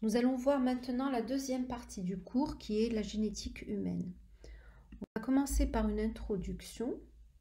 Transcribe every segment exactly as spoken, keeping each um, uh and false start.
Nous allons voir maintenant la deuxième partie du cours qui est la génétique humaine. On va commencer par une introduction.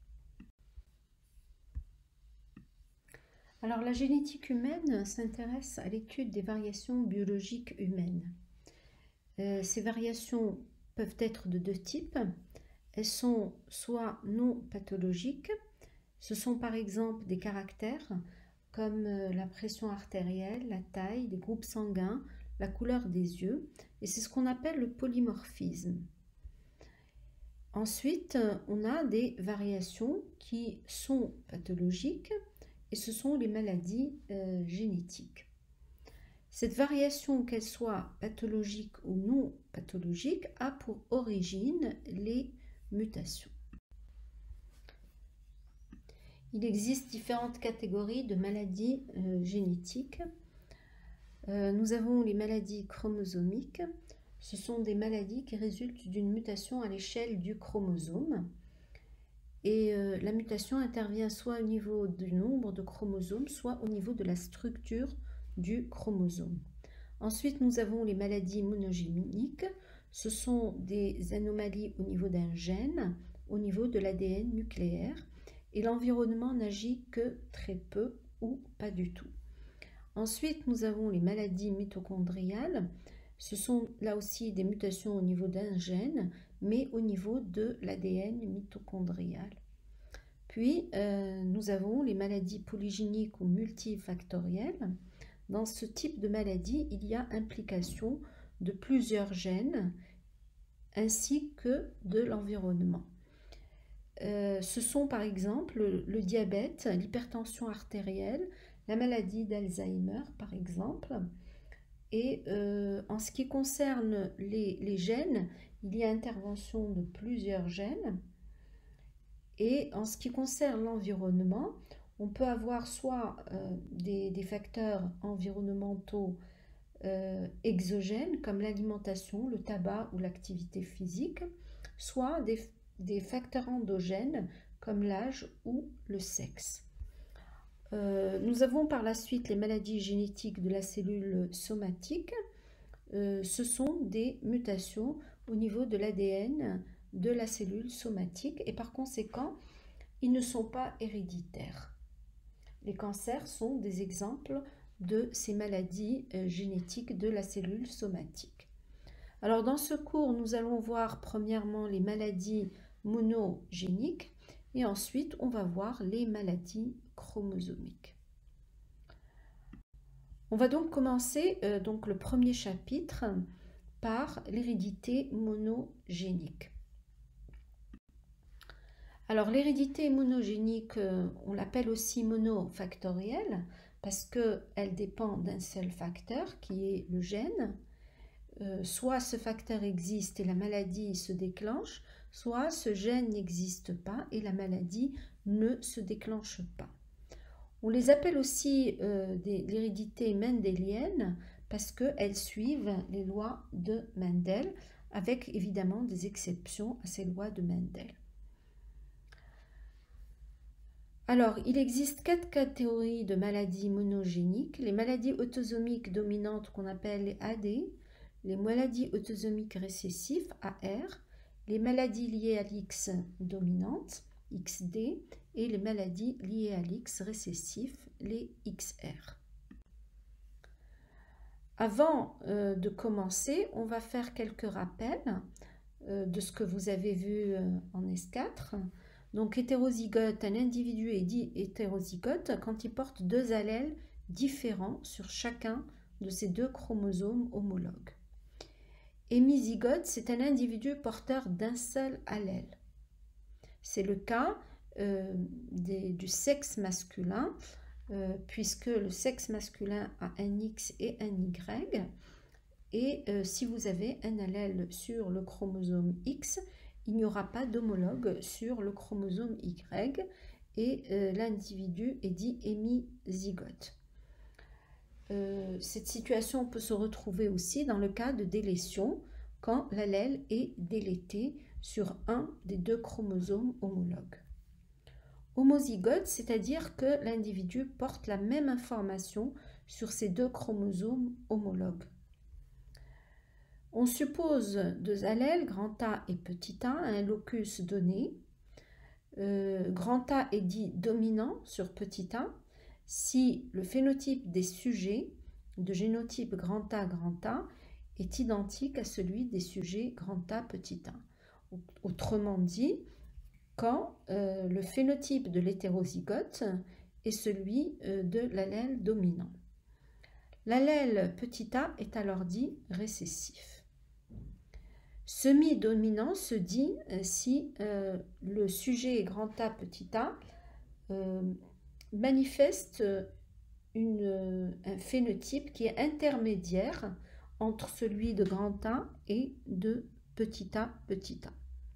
Alors la génétique humaine s'intéresse à l'étude des variations biologiques humaines. Euh, ces variations peuvent être de deux types. Elles sont soit non pathologiques, ce sont par exemple des caractères comme la pression artérielle, la taille, les groupes sanguins, la couleur des yeux, et c'est ce qu'on appelle le polymorphisme. Ensuite, on a des variations qui sont pathologiques, et ce sont les maladies euh, génétiques. Cette variation, qu'elle soit pathologique ou non pathologique, a pour origine les mutations. Il existe différentes catégories de maladies euh, génétiques. Euh, nous avons les maladies chromosomiques. Ce sont des maladies qui résultent d'une mutation à l'échelle du chromosome. Et euh, la mutation intervient soit au niveau du nombre de chromosomes, soit au niveau de la structure du chromosome. Ensuite, nous avons les maladies monogéniques. Ce sont des anomalies au niveau d'un gène, au niveau de l'A D N nucléaire. Et l'environnement n'agit que très peu ou pas du tout. Ensuite, nous avons les maladies mitochondriales. Ce sont là aussi des mutations au niveau d'un gène, mais au niveau de l'A D N mitochondrial. Puis, euh, nous avons les maladies polygéniques ou multifactorielles. Dans ce type de maladie, il y a implication de plusieurs gènes ainsi que de l'environnement. Euh, ce sont par exemple le, le diabète, l'hypertension artérielle, la maladie d'Alzheimer par exemple. Et euh, en ce qui concerne les, les gènes, il y a intervention de plusieurs gènes. Et en ce qui concerne l'environnement, on peut avoir soit euh, des, des facteurs environnementaux euh, exogènes comme l'alimentation, le tabac ou l'activité physique, soit des des facteurs endogènes comme l'âge ou le sexe. Euh, nous avons par la suite les maladies génétiques de la cellule somatique. Euh, ce sont des mutations au niveau de l'A D N de la cellule somatique et par conséquent, ils ne sont pas héréditaires. Les cancers sont des exemples de ces maladies euh, génétiques de la cellule somatique. Alors dans ce cours, nous allons voir premièrement les maladies monogéniques et ensuite on va voir les maladies chromosomiques. On va donc commencer euh, donc le premier chapitre par l'hérédité monogénique. Alors l'hérédité monogénique, euh, on l'appelle aussi monofactorielle parce qu'elle dépend d'un seul facteur qui est le gène. Euh, soit ce facteur existe et la maladie se déclenche, soit ce gène n'existe pas et la maladie ne se déclenche pas. On les appelle aussi euh, l'hérédité mendélienne parce qu'elles suivent les lois de Mendel, avec évidemment des exceptions à ces lois de Mendel. Alors, il existe quatre catégories de maladies monogéniques. Les maladies autosomiques dominantes qu'on appelle les A D, les maladies autosomiques récessives, A R, les maladies liées à l'X dominante, X D, et les maladies liées à l'X récessif, les X R. Avant euh, de commencer, on va faire quelques rappels euh, de ce que vous avez vu euh, en S quatre. Donc hétérozygote, un individu est dit hétérozygote quand il porte deux allèles différents sur chacun de ces deux chromosomes homologues. Hémizygote, c'est un individu porteur d'un seul allèle. C'est le cas euh, des, du sexe masculin, euh, puisque le sexe masculin a un X et un Y. Et euh, si vous avez un allèle sur le chromosome X, il n'y aura pas d'homologue sur le chromosome Y. Et euh, l'individu est dit hémizygote. Euh, cette situation peut se retrouver aussi dans le cas de délétion, quand l'allèle est délété sur un des deux chromosomes homologues. Homozygote, c'est-à-dire que l'individu porte la même information sur ces deux chromosomes homologues. On suppose deux allèles, grand A et petit a, à un locus donné. Euh, grand A est dit dominant sur petit a si le phénotype des sujets de génotype grand A, grand A est identique à celui des sujets grand A, petit a. Autrement dit, quand euh, le phénotype de l'hétérozygote est celui euh, de l'allèle dominant. L'allèle petit a est alors dit récessif. Semi-dominant se dit euh, si euh, le sujet grand A, petit a euh, manifeste une, euh, un phénotype qui est intermédiaire entre celui de grand A et de petit a, petit a.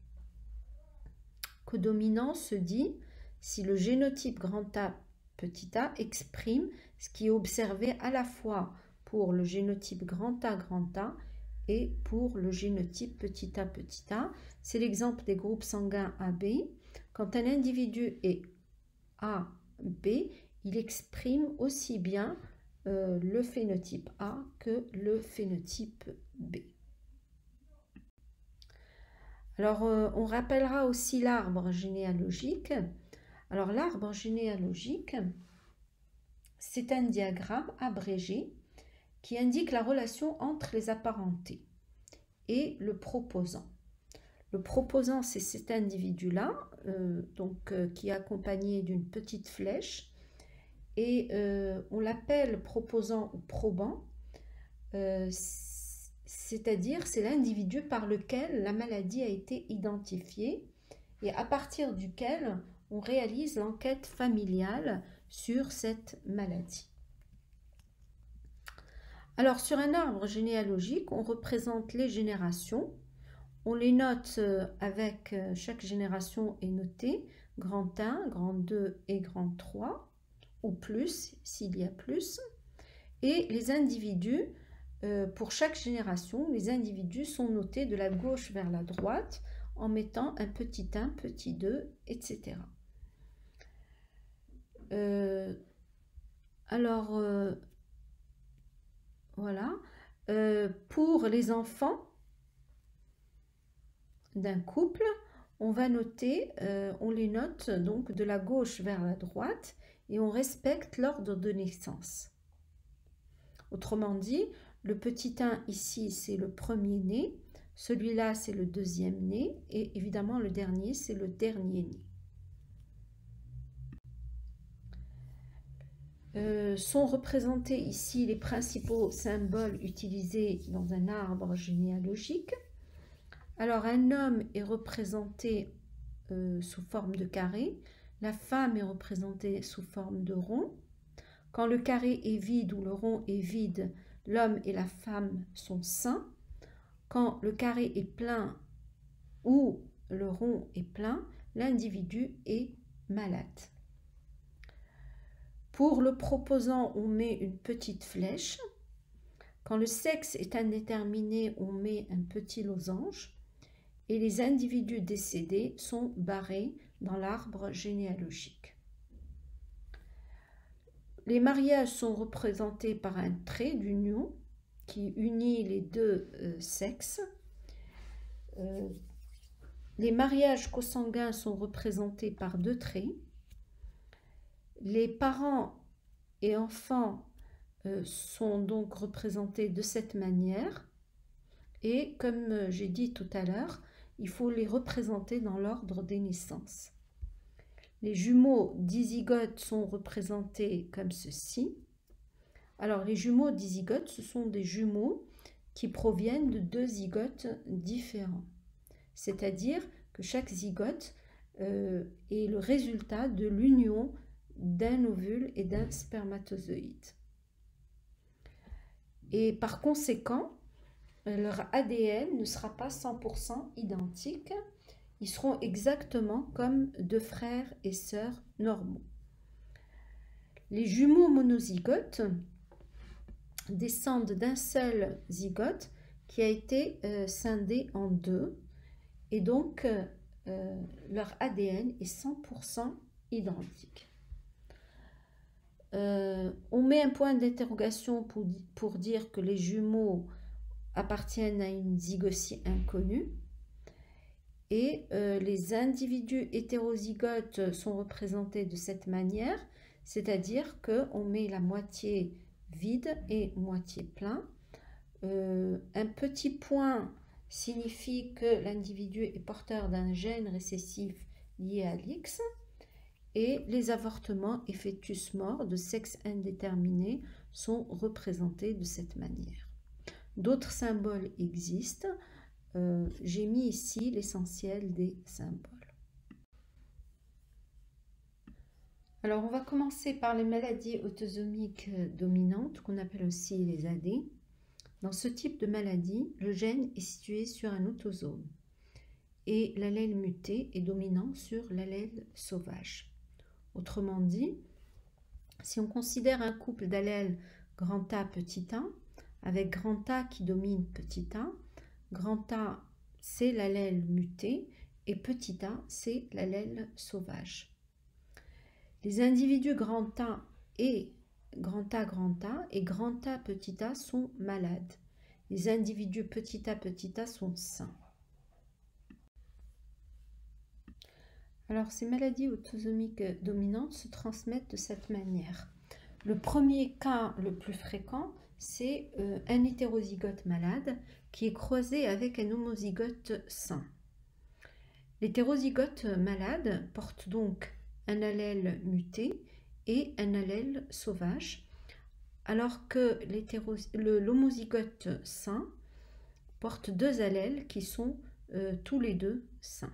Codominant se dit si le génotype grand A, petit a exprime ce qui est observé à la fois pour le génotype grand A, grand A et pour le génotype petit a, petit a. C'est l'exemple des groupes sanguins A B. Quand un individu est A B, il exprime aussi bien euh, le phénotype A que le phénotype B. Alors, euh, on rappellera aussi l'arbre généalogique. Alors, l'arbre généalogique, c'est un diagramme abrégé qui indique la relation entre les apparentés et le proposant. Le proposant, c'est cet individu-là, euh, donc euh, qui est accompagné d'une petite flèche, et euh, on l'appelle proposant ou probant, euh, c'est-à-dire c'est l'individu par lequel la maladie a été identifiée et à partir duquel on réalise l'enquête familiale sur cette maladie. Alors sur un arbre généalogique, on représente les générations. On les note avec, chaque génération est notée, grand un, grand deux et grand trois, ou plus, s'il y a plus. Et les individus, euh, pour chaque génération, les individus sont notés de la gauche vers la droite, en mettant un petit un, petit deux, et cetera. Euh, alors, euh, voilà. Euh, pour les enfants d'un couple, on va noter, euh, on les note donc de la gauche vers la droite et on respecte l'ordre de naissance. Autrement dit, le petit un ici, c'est le premier-né, celui-là, c'est le deuxième-né et évidemment le dernier, c'est le dernier-né. Euh, sont représentés ici les principaux symboles utilisés dans un arbre généalogique. Alors, un homme est représenté euh, sous forme de carré, la femme est représentée sous forme de rond. Quand le carré est vide ou le rond est vide, l'homme et la femme sont sains. Quand le carré est plein ou le rond est plein, l'individu est malade. Pour le proposant, on met une petite flèche. Quand le sexe est indéterminé, on met un petit losange. Et les individus décédés sont barrés dans l'arbre généalogique. Les mariages sont représentés par un trait d'union qui unit les deux euh, sexes. Euh, les mariages consanguins sont représentés par deux traits. Les parents et enfants euh, sont donc représentés de cette manière. Et comme j'ai dit tout à l'heure, il faut les représenter dans l'ordre des naissances. Les jumeaux dizygotes sont représentés comme ceci. Alors, les jumeaux dizygotes, ce sont des jumeaux qui proviennent de deux zygotes différents. C'est-à-dire que chaque zygote euh, est le résultat de l'union d'un ovule et d'un spermatozoïde. Et par conséquent, leur A D N ne sera pas cent pour cent identique. Ils seront exactement comme deux frères et sœurs normaux. Les jumeaux monozygotes descendent d'un seul zygote qui a été euh, scindé en deux. Et donc, euh, leur A D N est cent pour cent identique. Euh, on met un point d'interrogation pour, pour dire que les jumeaux appartiennent à une zygotie inconnue. Et euh, les individus hétérozygotes sont représentés de cette manière, c'est-à-dire qu'on met la moitié vide et moitié plein. Euh, un petit point signifie que l'individu est porteur d'un gène récessif lié à l'X, et les avortements et fœtus morts de sexe indéterminé sont représentés de cette manière. D'autres symboles existent. Euh, j'ai mis ici l'essentiel des symboles. Alors, on va commencer par les maladies autosomiques dominantes, qu'on appelle aussi les A D. Dans ce type de maladie, le gène est situé sur un autosome et l'allèle muté est dominant sur l'allèle sauvage. Autrement dit, si on considère un couple d'allèles grand A, petit a, avec grand A qui domine petit a, grand A, c'est l'allèle muté et petit a, c'est l'allèle sauvage. Les individus grand A et grand A, grand A et grand A, petit a sont malades. Les individus petit a, petit a sont sains. Alors, ces maladies autosomiques dominantes se transmettent de cette manière. Le premier cas le plus fréquent, c'est euh, un hétérozygote malade qui est croisé avec un homozygote sain. L'hétérozygote malade porte donc un allèle muté et un allèle sauvage, alors que l'homozygote sain porte deux allèles qui sont euh, tous les deux sains.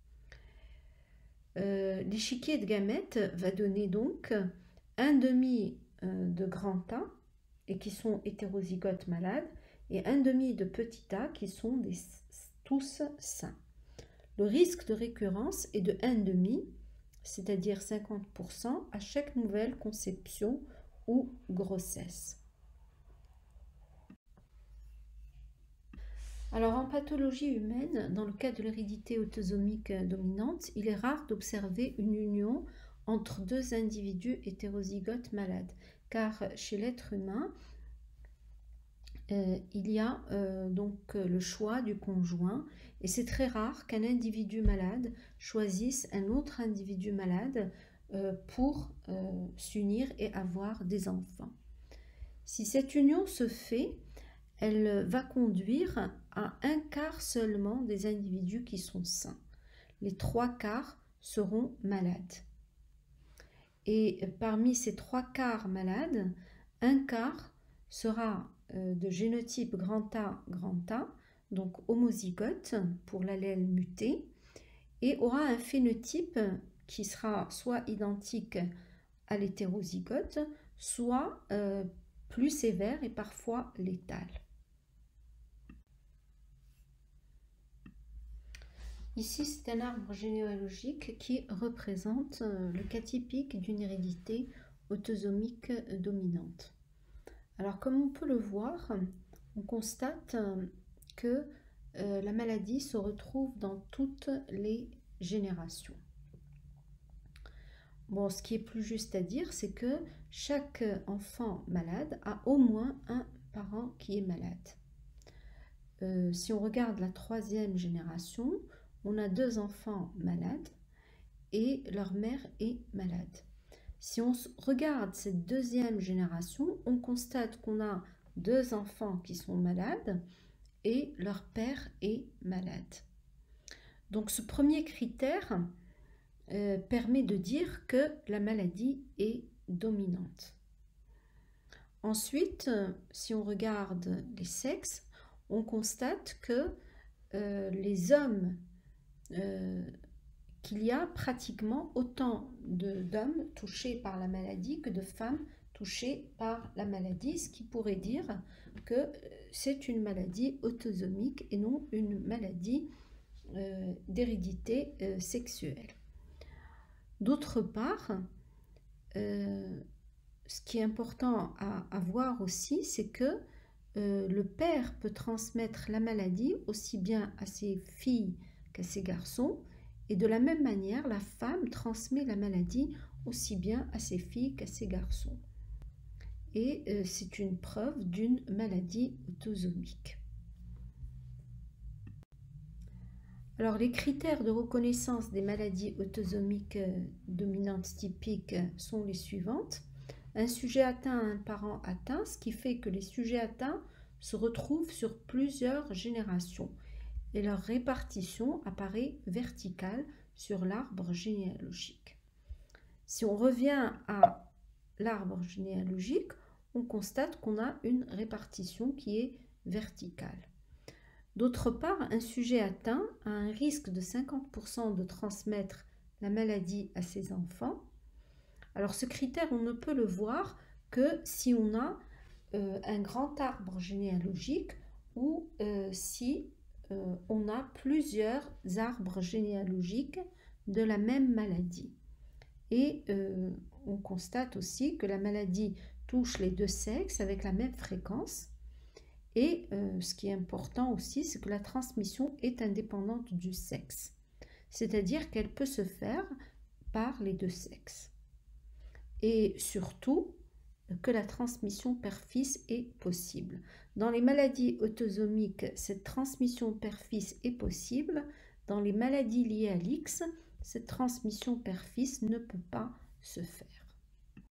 Euh, l'échiquier de gamètes va donner donc un demi euh, de grand A et qui sont hétérozygotes malades et un demi de petit a qui sont des, tous sains. Le risque de récurrence est de un demi, c'est-à-dire cinquante pour cent à chaque nouvelle conception ou grossesse. Alors, en pathologie humaine, dans le cas de l'hérédité autosomique dominante, il est rare d'observer une union entre deux individus hétérozygotes malades, car chez l'être humain, euh, il y a euh, donc le choix du conjoint, et c'est très rare qu'un individu malade choisisse un autre individu malade euh, pour euh, s'unir et avoir des enfants. Si cette union se fait, elle va conduire à un quart seulement des individus qui sont sains. Les trois quarts seront malades. Et parmi ces trois quarts malades, un quart sera de génotype grand A, grand A, donc homozygote pour l'allèle muté, et aura un phénotype qui sera soit identique à l'hétérozygote, soit euh, plus sévère et parfois létal. Ici, c'est un arbre généalogique qui représente le cas typique d'une hérédité autosomique dominante. Alors, comme on peut le voir, on constate que euh, la maladie se retrouve dans toutes les générations. Bon, ce qui est plus juste à dire, c'est que chaque enfant malade a au moins un parent qui est malade. Euh, si on regarde la troisième génération, on a deux enfants malades et leur mère est malade. Si on regarde cette deuxième génération, on constate qu'on a deux enfants qui sont malades et leur père est malade. Donc ce premier critère euh, permet de dire que la maladie est dominante. Ensuite, si on regarde les sexes, on constate que euh, les hommes Euh, qu'il y a pratiquement autant d'hommes touchés par la maladie que de femmes touchées par la maladie, ce qui pourrait dire que c'est une maladie autosomique et non une maladie euh, d'hérédité euh, sexuelle. D'autre part, euh, ce qui est important à, à voir aussi, c'est que euh, le père peut transmettre la maladie aussi bien à ses filles qu'à ses garçons, et de la même manière, la femme transmet la maladie aussi bien à ses filles qu'à ses garçons. Et euh, c'est une preuve d'une maladie autosomique. Alors, les critères de reconnaissance des maladies autosomiques dominantes typiques sont les suivantes. Un sujet atteint a un parent atteint, ce qui fait que les sujets atteints se retrouvent sur plusieurs générations et leur répartition apparaît verticale sur l'arbre généalogique. Si on revient à l'arbre généalogique, on constate qu'on a une répartition qui est verticale. D'autre part, un sujet atteint a un risque de cinquante pour cent de transmettre la maladie à ses enfants. Alors ce critère, on ne peut le voir que si on a euh, un grand arbre généalogique ou euh, si euh, on a plusieurs arbres généalogiques de la même maladie. Et euh, on constate aussi que la maladie touche les deux sexes avec la même fréquence. Et euh, ce qui est important aussi, c'est que la transmission est indépendante du sexe. C'est-à-dire qu'elle peut se faire par les deux sexes. Et surtout, que la transmission père-fils est possible. Dans les maladies autosomiques, cette transmission père-fils est possible. Dans les maladies liées à l'X, cette transmission père-fils ne peut pas se faire.